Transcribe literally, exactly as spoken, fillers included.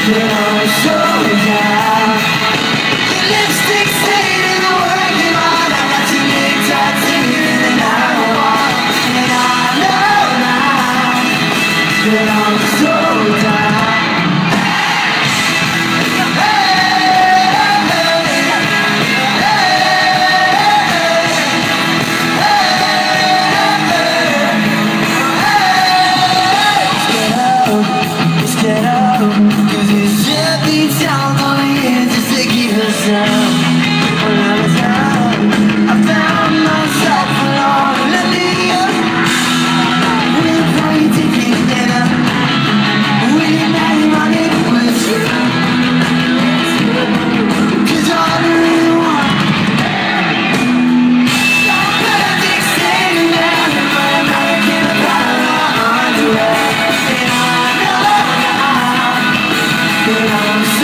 Can I slow it down? Your lipstick stained and working on. I got too many tattoos and I don't want. And I know now that I'm so down. I'm